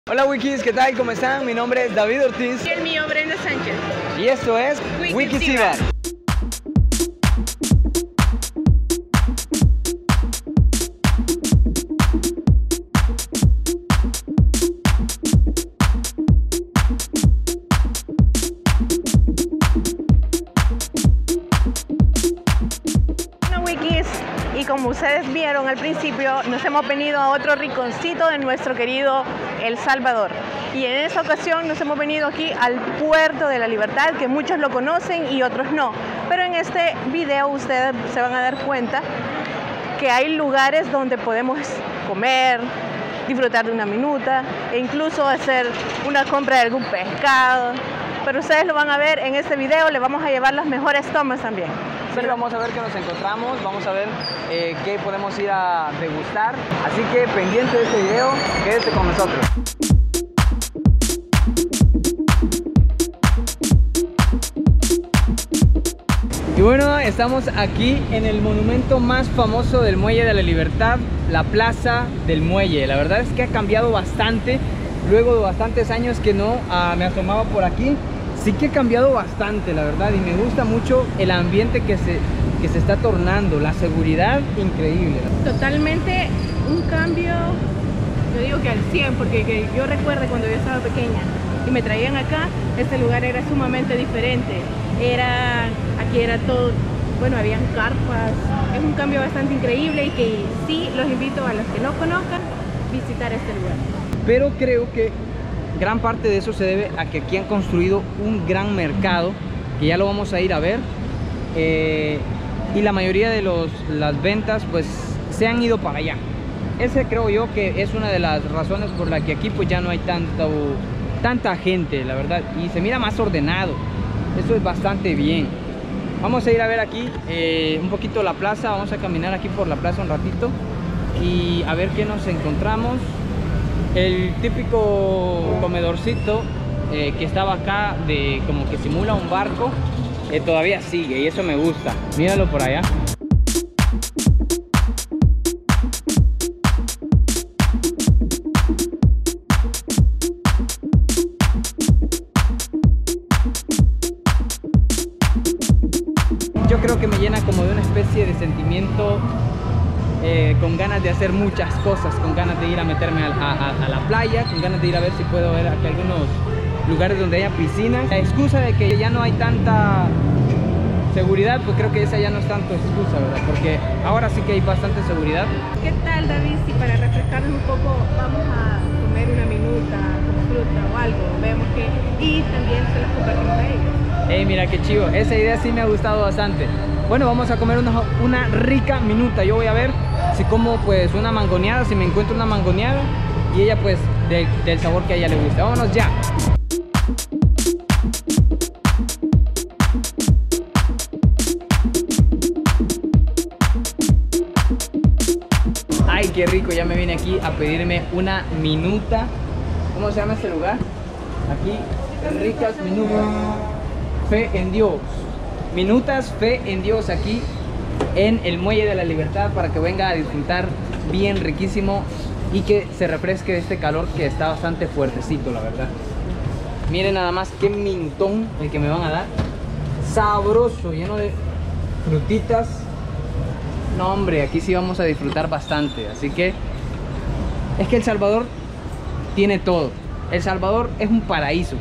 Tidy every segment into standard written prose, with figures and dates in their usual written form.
Hola Wikis, ¿qué tal? ¿Cómo están? Mi nombre es David Ortiz. Y el mío, Brenda Sánchez. Y esto es Wikisiva. Wikis, y como ustedes vieron al principio, nos hemos venido a otro rinconcito de nuestro querido El Salvador. Y en esta ocasión nos hemos venido aquí al Puerto de la Libertad, que muchos lo conocen y otros no. Pero en este video ustedes se van a dar cuenta que hay lugares donde podemos comer, disfrutar de una minuta e incluso hacer una compra de algún pescado. Pero ustedes lo van a ver en este video, les vamos a llevar las mejores tomas también. Sí, vamos a ver qué nos encontramos, vamos a ver qué podemos ir a degustar. Así que pendiente de este video, quédese con nosotros. Y bueno, estamos aquí en el monumento más famoso del Muelle de la Libertad, la Plaza del Muelle. La verdad es que ha cambiado bastante, luego de bastantes años que no me asomaba por aquí. Sí que ha cambiado bastante, la verdad, y me gusta mucho el ambiente que se está tornando, la seguridad increíble. Totalmente un cambio, yo digo que al 100, porque yo recuerdo cuando yo estaba pequeña y me traían acá, este lugar era sumamente diferente. Aquí era todo, bueno, habían carpas. Es un cambio bastante increíble y que sí los invito a los que no conozcan visitar este lugar. Pero creo que gran parte de eso se debe a que aquí han construido un gran mercado, que ya lo vamos a ir a ver, y la mayoría de las ventas pues se han ido para allá. Ese creo yo que es una de las razones por la que aquí pues ya no hay tanta gente, la verdad, y se mira más ordenado. Eso es bastante bien. Vamos a ir a ver aquí un poquito la plaza, vamos a caminar aquí por la plaza un ratito y a ver qué nos encontramos. El típico comedorcito que estaba acá, de como que simula un barco, todavía sigue y eso me gusta. Míralo por allá. Yo creo que me llena como de una especie de sentimiento, con ganas de hacer muchas cosas, con ganas de ir a meterme a la playa, con ganas de ir a ver si puedo ver aquí algunos lugares donde haya piscinas. La excusa de que ya no hay tanta seguridad, pues creo que esa ya no es tanto excusa, ¿verdad? Porque ahora sí que hay bastante seguridad. ¿Qué tal, David, si para refrescarnos un poco vamos a comer una minuta con fruta o algo? Vemos que, y también se las compartimos a ellos. Mira qué chivo, esa idea sí me ha gustado bastante. Bueno, vamos a comer una rica minuta. Yo voy a ver si como pues una mangoneada, si me encuentro una mangoneada, y ella pues del sabor que a ella le gusta. Vámonos ya. Ay, qué rico, ya me vine aquí a pedirme una minuta. ¿Cómo se llama este lugar? Aquí, ricas minutas. Fe en Dios. Minutas Fe en Dios, aquí en el Muelle de la Libertad, para que venga a disfrutar bien riquísimo y que se refresque de este calor que está bastante fuertecito, la verdad. Miren nada más qué minutón el que me van a dar. Sabroso, lleno de frutitas. No, hombre, aquí sí vamos a disfrutar bastante. Así que es que El Salvador tiene todo. El Salvador es un paraíso.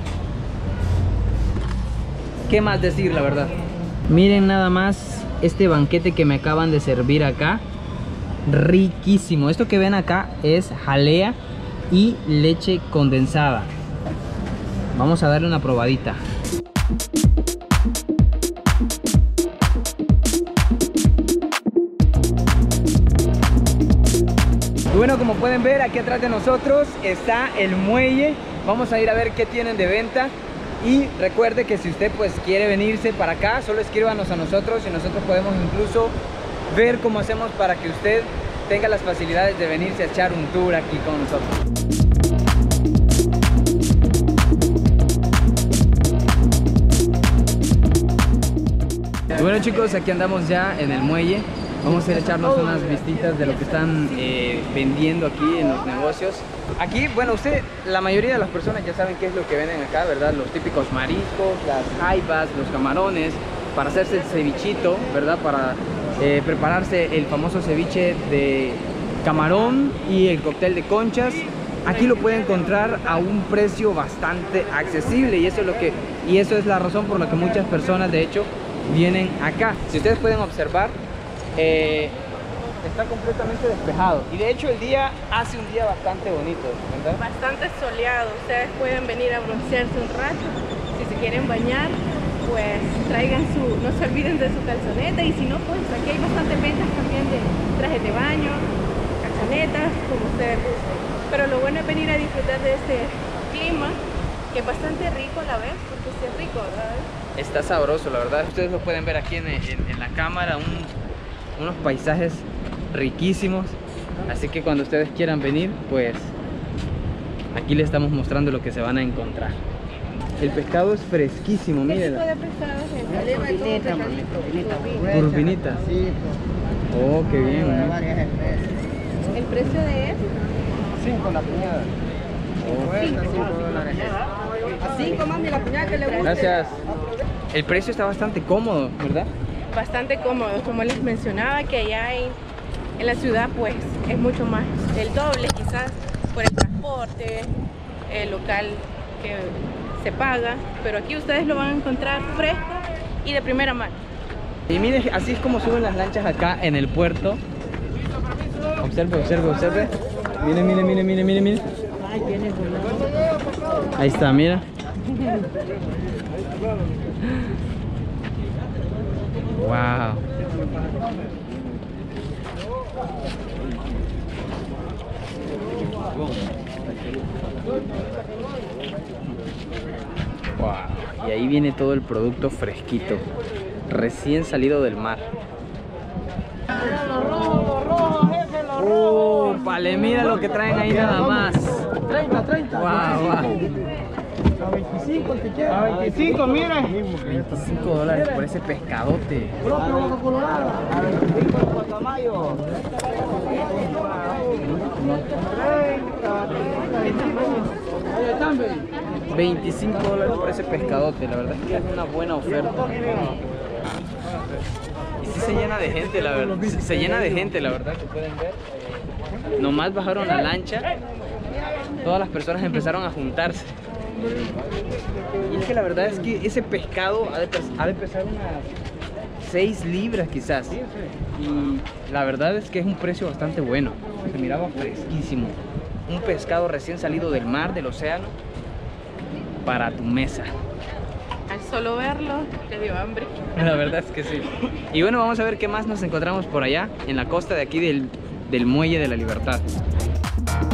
¿Qué más decir, la verdad? Miren nada más este banquete que me acaban de servir acá. Riquísimo. Esto que ven acá es jalea y leche condensada. Vamos a darle una probadita. Y bueno, como pueden ver, aquí atrás de nosotros está el muelle. Vamos a ir a ver qué tienen de venta. Y recuerde que si usted pues quiere venirse para acá, solo escríbanos a nosotros y nosotros podemos incluso ver cómo hacemos para que usted tenga las facilidades de venirse a echar un tour aquí con nosotros. Y bueno chicos, aquí andamos ya en el muelle. Vamos a ir a echarnos unas vistitas de lo que están vendiendo aquí en los negocios. Aquí, bueno, la mayoría de las personas ya saben qué es lo que venden acá, ¿verdad? Los típicos mariscos, las jaibas, los camarones, para hacerse el cevichito, ¿verdad? Para prepararse el famoso ceviche de camarón y el cóctel de conchas. Aquí lo pueden encontrar a un precio bastante accesible y eso es la razón por la que muchas personas de hecho vienen acá. Si ustedes pueden observar, está completamente despejado y de hecho el día hace un día bastante bonito, ¿verdad? Bastante soleado. Ustedes pueden venir a broncearse un rato. Si se quieren bañar, pues traigan no se olviden de su calzoneta, y si no, pues aquí hay bastantes ventas también de trajes de baño, calzonetas, como ustedes gusten. Pero lo bueno es venir a disfrutar de este clima, que es bastante rico a la vez, porque sí es rico, ¿verdad? Está sabroso, la verdad. Ustedes lo pueden ver aquí en la cámara, unos paisajes riquísimos. Así que cuando ustedes quieran venir, pues aquí les estamos mostrando lo que se van a encontrar. El pescado es fresquísimo, miren. ¿Qué tipo de pescado es? Turbinita. Oh, qué bien. ¿El precio de eso? 5 la puñada. A 5, mami, la puñada que le guste. Gracias. El precio está bastante cómodo, ¿verdad? Bastante cómodo, como les mencionaba, que allá en la ciudad pues es mucho más, el doble quizás, por el transporte, el local que se paga, pero aquí ustedes lo van a encontrar fresco y de primera mano. Y miren, así es como suben las lanchas acá en el puerto. Observe. Mire. Ahí está, mira. Wow. Wow. Y ahí viene todo el producto fresquito, recién salido del mar. Vale, mira lo que traen ahí nada más. 30. Wow. A 25 el que quiera. A 25, mire. $25 por ese pescadote. Propio Boca Colorado. A 25 el Guacamayo. 25 por ese pescadote, la verdad es que es una buena oferta. Y sí se llena de gente, la verdad. Se llena de gente, la verdad, que pueden ver. Nomás bajaron la lancha, todas las personas empezaron a juntarse. Y es que la verdad es que ese pescado ha de pesar unas 6 libras quizás. Y la verdad es que es un precio bastante bueno. Se miraba fresquísimo. Un pescado recién salido del mar, del océano, para tu mesa. Al solo verlo, te dio hambre. La verdad es que sí. Y bueno, vamos a ver qué más nos encontramos por allá, en la costa de aquí del Muelle de la Libertad.